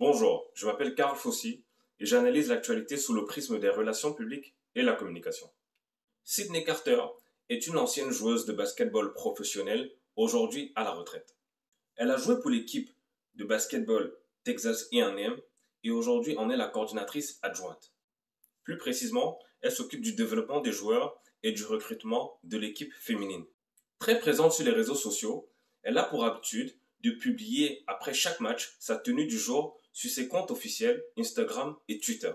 Bonjour, je m'appelle Karl Fossi et j'analyse l'actualité sous le prisme des relations publiques et la communication. Sydney Carter est une ancienne joueuse de basketball professionnelle, aujourd'hui à la retraite. Elle a joué pour l'équipe de basketball Texas A&M et aujourd'hui en est la coordinatrice adjointe. Plus précisément, elle s'occupe du développement des joueurs et du recrutement de l'équipe féminine. Très présente sur les réseaux sociaux, elle a pour habitude de publier après chaque match sa tenue du jour sur ses comptes officiels Instagram et Twitter.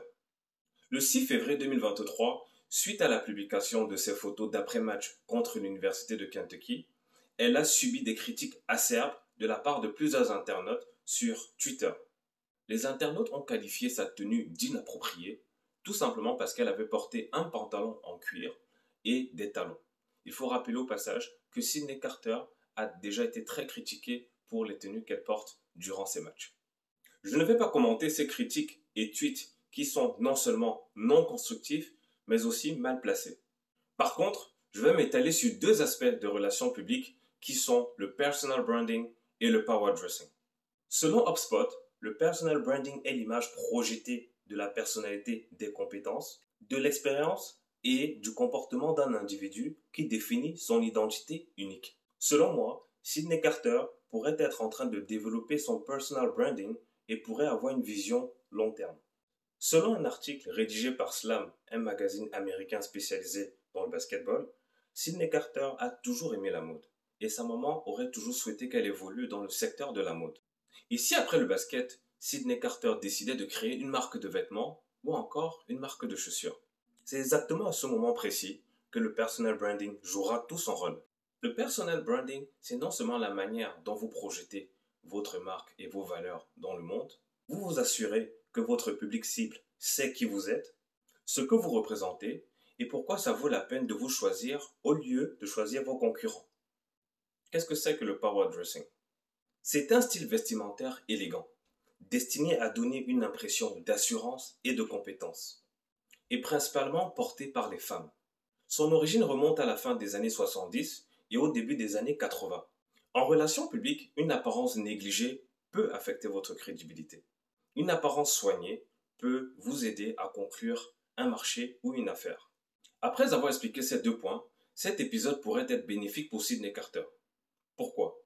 Le 6 février 2023, suite à la publication de ses photos d'après-match contre l'Université de Kentucky, elle a subi des critiques acerbes de la part de plusieurs internautes sur Twitter. Les internautes ont qualifié sa tenue d'inappropriée, tout simplement parce qu'elle avait porté un pantalon en cuir et des talons. Il faut rappeler au passage que Sydney Carter a déjà été très critiquée pour les tenues qu'elle porte durant ses matchs. Je ne vais pas commenter ces critiques et tweets qui sont non seulement non constructifs, mais aussi mal placés. Par contre, je vais m'étaler sur deux aspects de relations publiques qui sont le personal branding et le power dressing. Selon HubSpot, le personal branding est l'image projetée de la personnalité, des compétences, de l'expérience et du comportement d'un individu qui définit son identité unique. Selon moi, Sydney Carter pourrait être en train de développer son personal branding et pourrait avoir une vision long terme. Selon un article rédigé par Slam, un magazine américain spécialisé dans le basketball, Sydney Carter a toujours aimé la mode et sa maman aurait toujours souhaité qu'elle évolue dans le secteur de la mode. Et si après le basket, Sydney Carter décidait de créer une marque de vêtements ou encore une marque de chaussures? C'est exactement à ce moment précis que le personal branding jouera tout son rôle. Le personal branding, c'est non seulement la manière dont vous projetez votre marque et vos valeurs dans le monde, vous vous assurez que votre public cible sait qui vous êtes, ce que vous représentez et pourquoi ça vaut la peine de vous choisir au lieu de choisir vos concurrents. Qu'est-ce que c'est que le power dressing? C'est un style vestimentaire élégant, destiné à donner une impression d'assurance et de compétence, et principalement porté par les femmes. Son origine remonte à la fin des années 70 et au début des années 80. En relation publique, une apparence négligée peut affecter votre crédibilité. Une apparence soignée peut vous aider à conclure un marché ou une affaire. Après avoir expliqué ces deux points, cet épisode pourrait être bénéfique pour Sydney Carter. Pourquoi?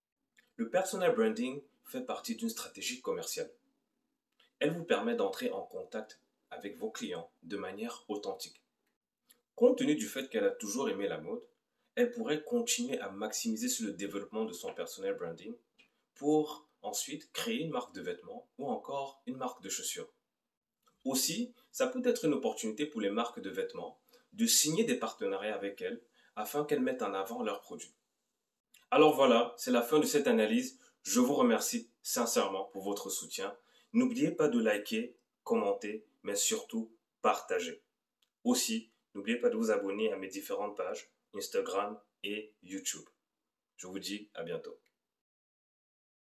Le personal branding fait partie d'une stratégie commerciale. Elle vous permet d'entrer en contact avec vos clients de manière authentique. Compte tenu du fait qu'elle a toujours aimé la mode, elle pourrait continuer à maximiser sur le développement de son personal branding pour ensuite créer une marque de vêtements ou encore une marque de chaussures. Aussi, ça peut être une opportunité pour les marques de vêtements de signer des partenariats avec elles afin qu'elles mettent en avant leurs produits. Alors voilà, c'est la fin de cette analyse. Je vous remercie sincèrement pour votre soutien. N'oubliez pas de liker, commenter, mais surtout partager. Aussi, n'oubliez pas de vous abonner à mes différentes pages Instagram et YouTube. Je vous dis à bientôt.